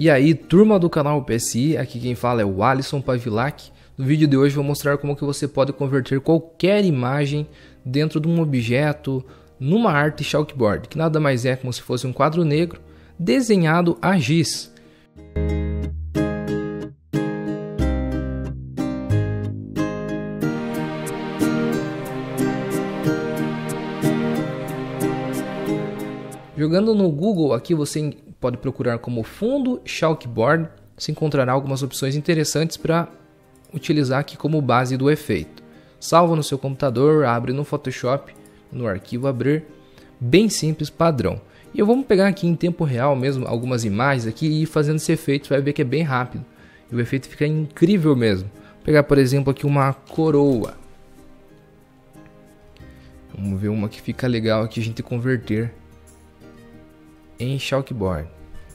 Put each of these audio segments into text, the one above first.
E aí, turma do canal PSI, aqui quem fala é o Alisson Pavilac. No vídeo de hoje vou mostrar como que você pode converter qualquer imagem dentro de um objeto numa arte chalkboard, que nada mais é como se fosse um quadro negro desenhado a giz. Jogando no Google aqui você pode procurar como fundo chalkboard, você encontrará algumas opções interessantes para utilizar aqui como base do efeito. Salva no seu computador, abre no Photoshop, no arquivo abrir, bem simples, padrão. E vamos pegar aqui em tempo real mesmo algumas imagens aqui e ir fazendo esse efeito, você vai ver que é bem rápido. E o efeito fica incrível mesmo. Vou pegar por exemplo aqui uma coroa. Vamos ver uma que fica legal aqui a gente converter em chalkboard.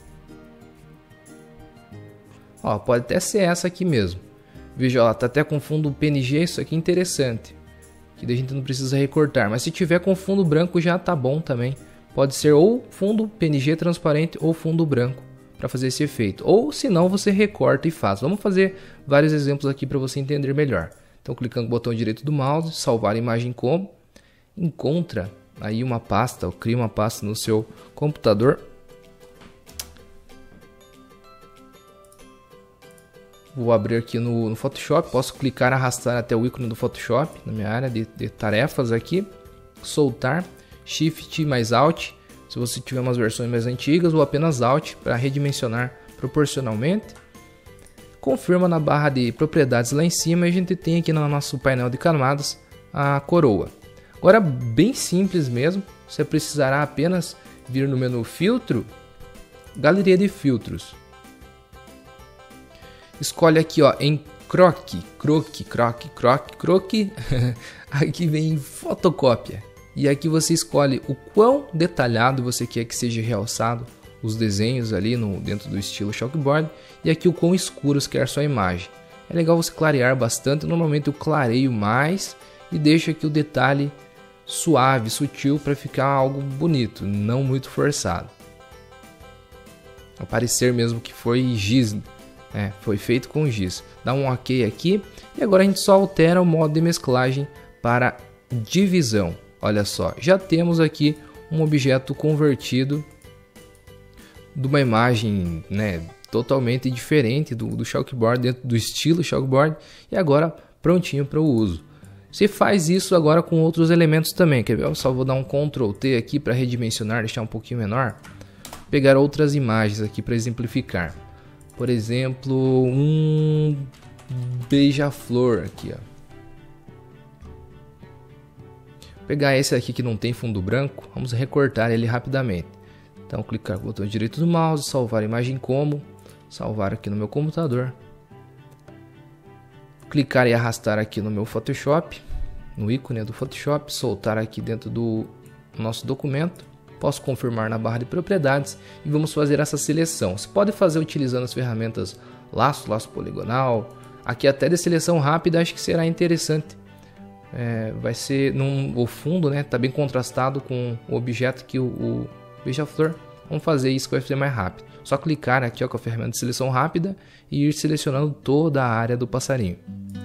Ó, pode até ser essa aqui mesmo. Veja, ela tá até com fundo PNG, isso aqui é interessante. Que daí a gente não precisa recortar, mas se tiver com fundo branco já tá bom também. Pode ser ou fundo PNG transparente ou fundo branco para fazer esse efeito. Ou se não, você recorta e faz. Vamos fazer vários exemplos aqui para você entender melhor. Então, clicando no botão direito do mouse, salvar a imagem como, encontra aí uma pasta, ou cria uma pasta no seu computador. Vou abrir aqui no Photoshop, posso clicar e arrastar até o ícone do Photoshop, na minha área de tarefas aqui, soltar, Shift mais Alt, se você tiver umas versões mais antigas, ou apenas Alt para redimensionar proporcionalmente. Confirma na barra de propriedades lá em cima e a gente tem aqui no nosso painel de camadas a coroa. Agora bem simples mesmo, você precisará apenas vir no menu filtro, galeria de filtros. Escolhe aqui ó, em croque, aqui vem fotocópia. E aqui você escolhe o quão detalhado você quer que seja realçado os desenhos ali dentro do estilo chalkboard. E aqui o quão escuros quer sua imagem. É legal você clarear bastante, normalmente eu clareio mais e deixo aqui o detalhe suave, sutil para ficar algo bonito, não muito forçado. Parecer mesmo que foi giz. Foi feito com giz. Dá um OK aqui e agora a gente só altera o modo de mesclagem para divisão. Olha só, já temos aqui um objeto convertido de uma imagem totalmente diferente do chalkboard, dentro do estilo chalkboard, e agora prontinho para o uso. Você faz isso agora com outros elementos também. Quer ver? Eu só vou dar um Ctrl T aqui para redimensionar, deixar um pouquinho menor. Pegar outras imagens aqui para exemplificar. Por exemplo, um beija-flor aqui, ó. Pegar esse aqui que não tem fundo branco, vamos recortar ele rapidamente. Então, clicar no botão direito do mouse, salvar a imagem como, salvar aqui no meu computador. Clicar e arrastar aqui no meu Photoshop, no ícone do Photoshop, soltar aqui dentro do nosso documento. Posso confirmar na barra de propriedades e vamos fazer essa seleção. Você pode fazer utilizando as ferramentas laço poligonal, aqui até de seleção rápida, acho que será interessante. Vai ser o fundo, tá bem contrastado com o objeto que o beija-flor. Vamos fazer isso que vai ser mais rápido. Só clicar aqui ó, com a ferramenta de seleção rápida e ir selecionando toda a área do passarinho.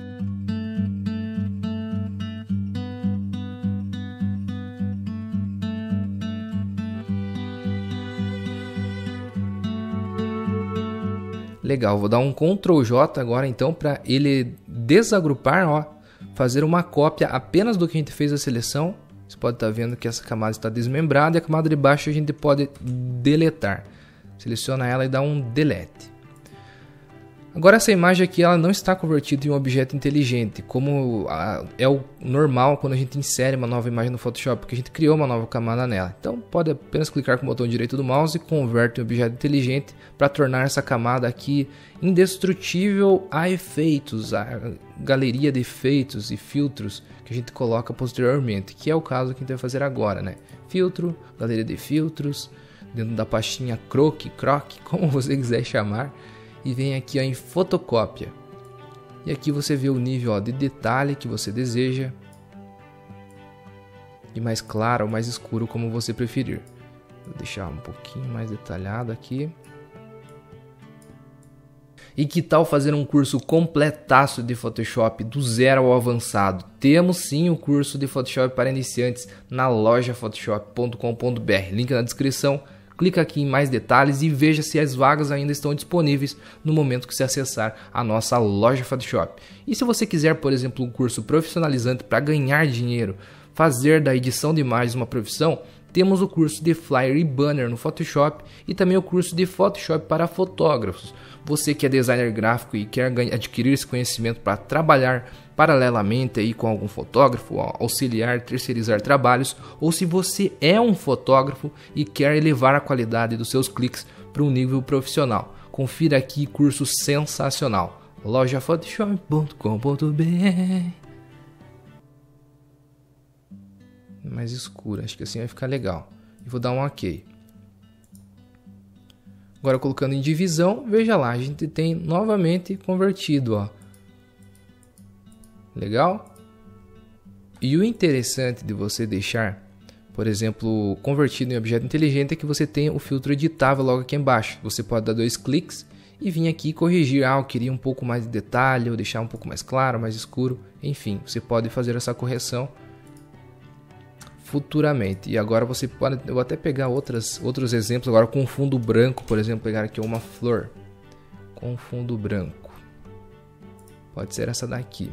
Legal, vou dar um Ctrl J agora então para ele desagrupar, ó, fazer uma cópia apenas do que a gente fez a seleção. Você pode estar vendo que essa camada está desmembrada e a camada de baixo a gente pode deletar. Seleciona ela e dá um delete. Agora essa imagem aqui ela não está convertida em um objeto inteligente, como é o normal quando a gente insere uma nova imagem no Photoshop, porque a gente criou uma nova camada nela. Então pode apenas clicar com o botão direito do mouse e converte em objeto inteligente para tornar essa camada aqui indestrutível a efeitos, a galeria de efeitos e filtros que a gente coloca posteriormente, que é o caso que a gente vai fazer agora, Filtro, galeria de filtros, dentro da pastinha croque, como você quiser chamar. E vem aqui ó, em fotocópia. E aqui você vê o nível ó, de detalhe que você deseja. E mais claro ou mais escuro, como você preferir. Vou deixar um pouquinho mais detalhado aqui. E que tal fazer um curso completaço de Photoshop do zero ao avançado? Temos sim o curso de Photoshop para iniciantes na loja photoshop.com.br, link na descrição. Clica aqui em mais detalhes e veja se as vagas ainda estão disponíveis no momento que você acessar a nossa loja Photoshop. E se você quiser, por exemplo, um curso profissionalizante para ganhar dinheiro, fazer da edição de imagens uma profissão, temos o curso de Flyer e Banner no Photoshop e também o curso de Photoshop para fotógrafos. Você que é designer gráfico e quer adquirir esse conhecimento para trabalhar paralelamente aí com algum fotógrafo, auxiliar, terceirizar trabalhos, ou se você é um fotógrafo e quer elevar a qualidade dos seus cliques para um nível profissional. Confira aqui, curso sensacional. lojaphotoshop.com.br. Mais escuro, acho que assim vai ficar legal. E vou dar um OK. Agora colocando em divisão, veja lá, a gente tem novamente convertido, ó. Legal? E o interessante de você deixar, por exemplo, convertido em objeto inteligente é que você tem o filtro editável logo aqui embaixo. Você pode dar 2 cliques e vir aqui e corrigir. Eu queria um pouco mais de detalhe, ou deixar um pouco mais claro, mais escuro. Enfim, você pode fazer essa correção futuramente. E agora você pode, eu vou até pegar outros exemplos agora com fundo branco, por exemplo, pegar aqui uma flor com fundo branco. Pode ser essa daqui.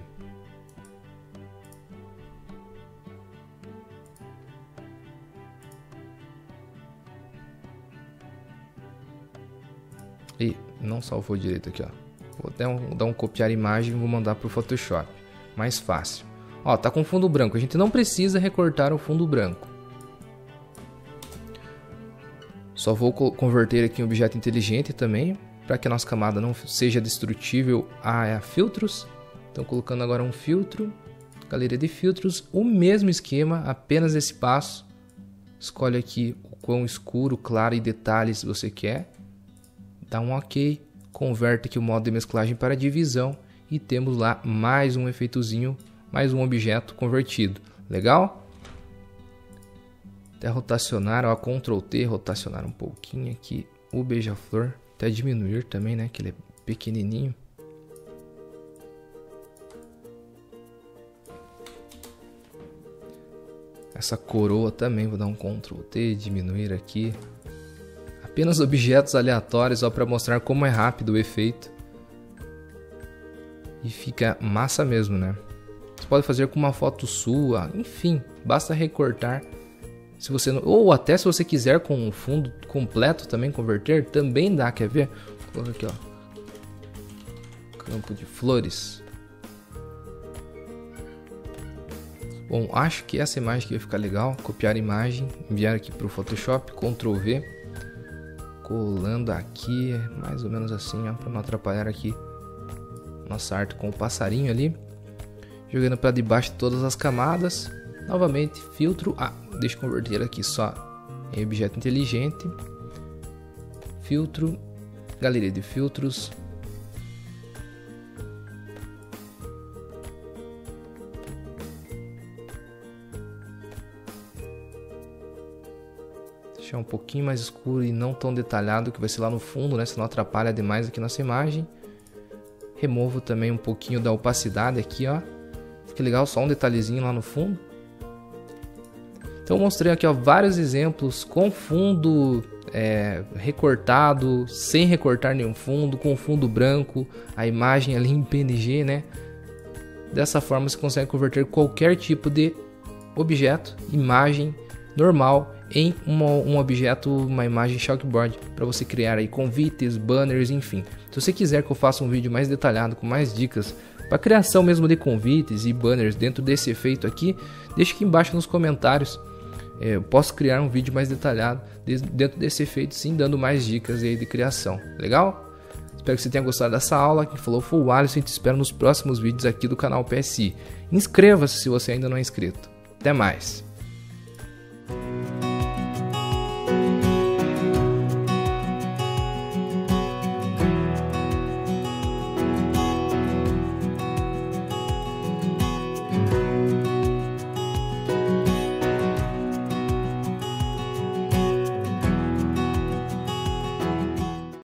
E não salvou direito aqui, ó. Vou até dar um copiar imagem e vou mandar para o Photoshop. Mais fácil. Ó, tá com fundo branco. A gente não precisa recortar o fundo branco. Só vou converter aqui em objeto inteligente também, para que a nossa camada não seja destrutível a filtros. Então colocando agora um filtro, galeria de filtros, o mesmo esquema, apenas esse passo. Escolhe aqui o quão escuro, claro e detalhes você quer. Dá um OK, converte aqui o modo de mesclagem para divisão e temos lá mais um efeitozinho, mais um objeto convertido. Legal? Até rotacionar, ó, Ctrl T, rotacionar um pouquinho aqui o beija-flor, até diminuir também, né, que ele é pequenininho. Essa coroa também, vou dar um Ctrl T, diminuir aqui. Apenas objetos aleatórios, só para mostrar como é rápido o efeito. E fica massa mesmo, né? Você pode fazer com uma foto sua, enfim, basta recortar. Se você não, ou até se você quiser com o fundo completo também converter, também dá, quer ver? Vou colocar aqui, ó. Campo de flores. Bom, acho que essa imagem aqui vai ficar legal. Copiar a imagem, enviar aqui para o Photoshop, Ctrl V. Colando aqui, mais ou menos assim, ó, para não atrapalhar aqui nossa arte com o passarinho ali. Jogando para debaixo de todas as camadas. Novamente, filtro. Deixa eu converter aqui só em objeto inteligente. Filtro. Galeria de filtros. Deixar um pouquinho mais escuro e não tão detalhado, que vai ser lá no fundo, né? Senão atrapalha demais aqui nossa imagem. Removo também um pouquinho da opacidade aqui, ó. Fica legal, só um detalhezinho lá no fundo. Então eu mostrei aqui, ó, vários exemplos com fundo recortado, sem recortar nenhum fundo, com fundo branco, a imagem ali em PNG, né? Dessa forma você consegue converter qualquer tipo de objeto, imagem normal em um objeto, uma imagem chalkboard, para você criar aí convites, banners, enfim. Se você quiser que eu faça um vídeo mais detalhado com mais dicas para criação mesmo de convites e banners dentro desse efeito aqui, deixa aqui embaixo nos comentários. Eu posso criar um vídeo mais detalhado dentro desse efeito, sim, dando mais dicas aí de criação. Legal? Espero que você tenha gostado dessa aula. Quem falou foi o Alisson e te espero nos próximos vídeos aqui do canal PSI. Inscreva-se se você ainda não é inscrito. Até mais!